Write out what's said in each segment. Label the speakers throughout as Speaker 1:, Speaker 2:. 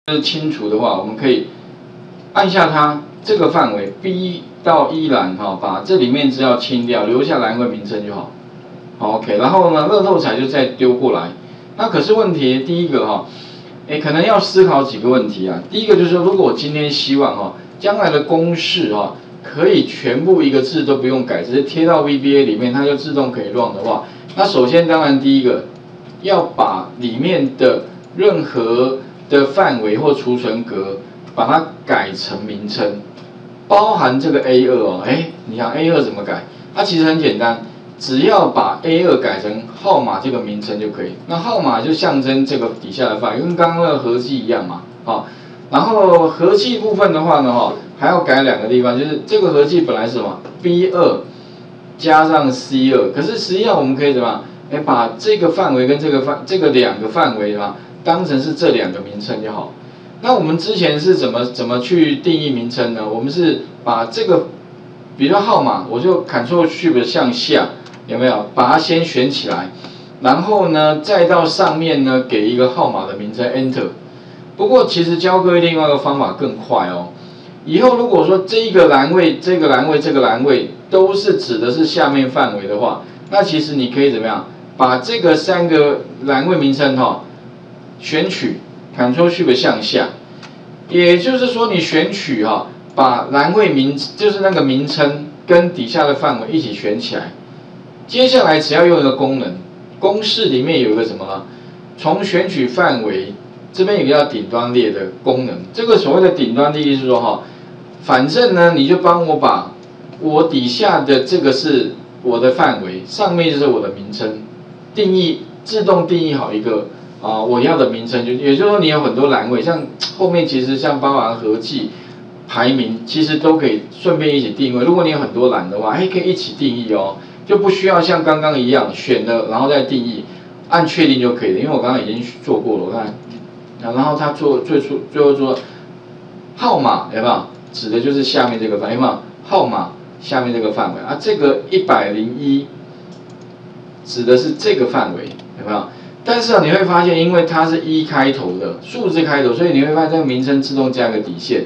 Speaker 1: 是清除的话，我们可以按下它这个范围 B 到一栏哈，把这里面资料清掉，留下栏位名称就好。好 OK， 然后呢，乐透彩就再丢过来。那可是问题第一个哈，可能要思考几个问题啊。第一个就是说，如果我今天希望哈，将来的公式哈，可以全部一个字都不用改，直接贴到 VBA 里面，它就自动可以 run 的话，那首先当然第一个要把里面的任何的范围或储存格，把它改成名称，包含这个 A2哦，你想 A2怎么改？它其实很简单，只要把 A2改成号码这个名称就可以。那号码就象征这个底下的范围，跟刚刚的合计一样嘛，然后合计部分的话呢，还要改两个地方，就是这个合计本来是什么 B2 加上 C2， 可是实际上我们可以怎么样？把这个范围跟这个两个范围嘛，当成是这两个名称就好。那我们之前是怎么去定义名称呢？我们是把这个，比如说号码，我就 Ctrl+Shift 向下，有没有？把它先选起来，然后呢，再到上面呢给一个号码的名称 Enter。不过其实教各位另外一个方法更快哦。以后如果说这个栏位、这个栏位、这个栏位都是指的是下面范围的话，那其实你可以怎么样？把这个三个栏位名称选取 Ctrl+Shift 向下，也就是说你选取把栏位就是那个名称跟底下的范围一起选起来。接下来只要用一个功能，公式里面有一个什么呢？从选取范围这边有一个叫顶端列的功能。这个所谓的顶端列是说反正呢你就帮我把我底下的这个是我的范围，上面就是我的名称。自动定义好一个我要的名称，也就是说你有很多栏位，像后面其实像包含合计、排名，其实都可以顺便一起定位。如果你有很多栏的话，可以一起定义哦，就不需要像刚刚一样选了然后再定义，按确定就可以了。因为我刚刚已经做过了，我看，然后他最后做号码有没有？指的就是下面这个范围，有没有？号码下面这个范围啊，这个101。指的是这个范围，有没有？但是你会发现，因为它是1开头的数字开头，所以你会发现这个名称自动加个底线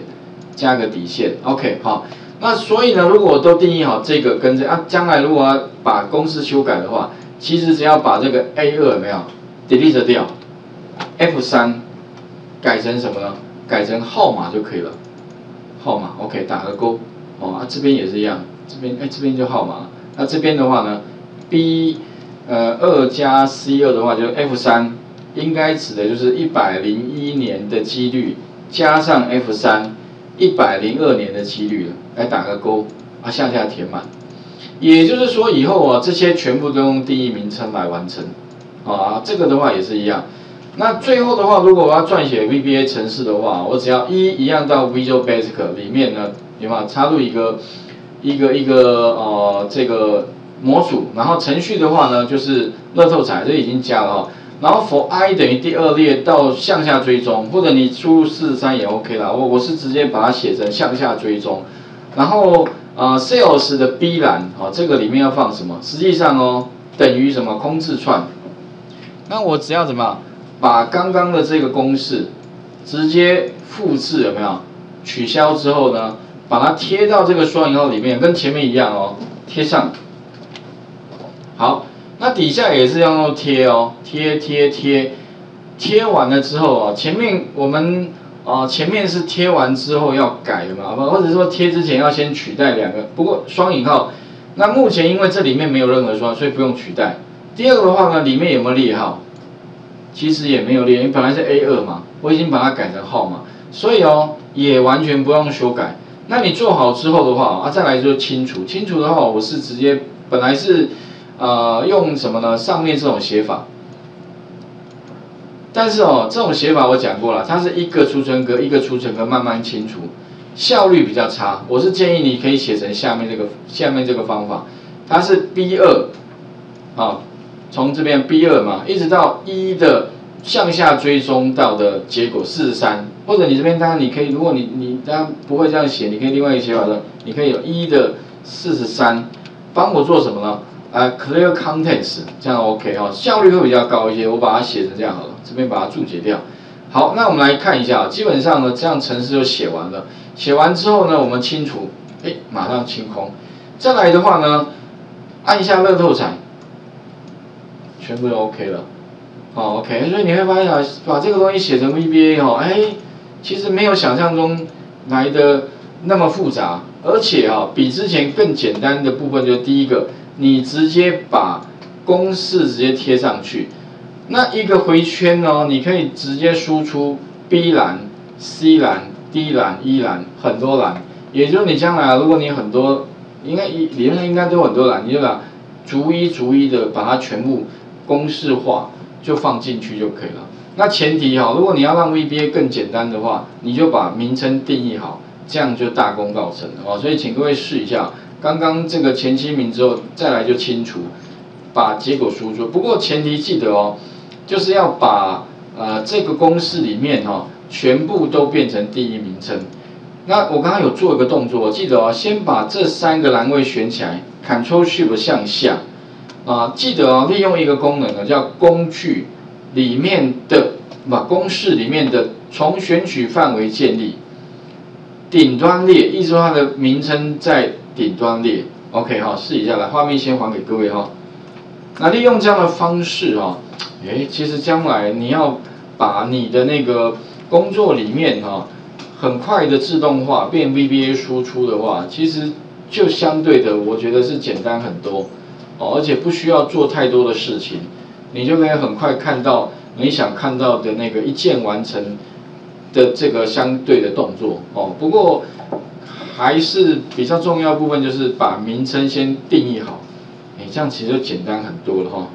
Speaker 1: ，OK， 好。那所以呢，如果我都定义好这个跟将来如果要把公式修改的话，其实只要把这个 A2有没有 delete 掉 ，F3 改成什么呢？改成号码就可以了，号码 OK， 打个勾这边也是一样，这边就号码。那这边的话呢 ，2加 C2 的话，就是 F3， 应该指的就是101年的几率加上 F3，102年的几率了，来打个勾向下填满。也就是说，以后这些全部都用定义名称来完成这个的话也是一样。那最后的话，如果我要撰写 VBA 程式的话，我只要一样到 Visual Basic 里面呢，有没有插入一个这个模组，然后程序的话呢，就是乐透彩，这已经加了然后 for i 等于第2列到向下追踪，或者你输入443也 OK 啦。我是直接把它写成向下追踪。然后sales 的 B 栏这个里面要放什么？实际上等于什么空字串。那我只要怎么把刚刚的这个公式直接复制，有没有？取消之后呢，把它贴到这个双引号里面，跟前面一样贴上。好，那底下也是要用贴贴完了之后前面我们前面是贴完之后要改的嘛，或者说贴之前要先取代两个，不过双引号。那目前因为这里面没有任何双，所以不用取代。第二个的话呢，里面有没有列号？其实也没有列，因为本来是 A2 嘛，我已经把它改成号码，所以也完全不用修改。那你做好之后的话再来就清除。清除的话，我是直接本来是用什么呢？上面这种写法。但是这种写法我讲过了，它是一个储存格一个储存格慢慢清除，效率比较差。我是建议你可以写成下面这个方法，它是 B2 从这边 B2 嘛，一直到1的向下追踪到的结果43，或者你这边当然你可以，如果你当然不会这样写，你可以另外一个写法的，你可以有1的43，帮我做什么呢？Clear contents， 这样 OK 效率会比较高一些。我把它写成这样好了，这边把它注解掉。 好，那我们来看一下，基本上呢，这样程式就写完了。写完之后呢，我们清除，马上清空。再来的话呢，按一下乐透彩，全部都 OK 了。OK， 所以你会发现把这个东西写成 VBA 其实没有想象中来的那么复杂，而且比之前更简单的部分就是第一个，你直接把公式直接贴上去。那一个回圈你可以直接输出 B 栏、C 栏、D 栏、E 栏很多栏，也就是你将来如果你很多，理论上应该都有很多栏，你就把逐一的把它全部公式化，就放进去就可以了。那前提如果你要让 VBA 更简单的话，你就把名称定义好，这样就大功告成了所以请各位试一下，刚刚这个前7名之后，再来就清除，把结果输出。不过前提记得就是要把这个公式里面全部都变成定义名称。那我刚刚有做一个动作，记得先把这3个栏位选起来 ，Ctrl+Shift 向下记得利用一个功能叫工具里面的公式里面的从选取范围建立顶端列，意思说它的名称在顶端列。OK 试一下来，画面先还给各位那利用这样的方式其实将来你要把你的那个工作里面很快的自动化变 VBA 输出的话，其实就相对的我觉得是简单很多而且不需要做太多的事情，你就可以很快看到你想看到的那个一键完成的这个相对的动作不过还是比较重要的部分就是把名称先定义好，这样其实就简单很多了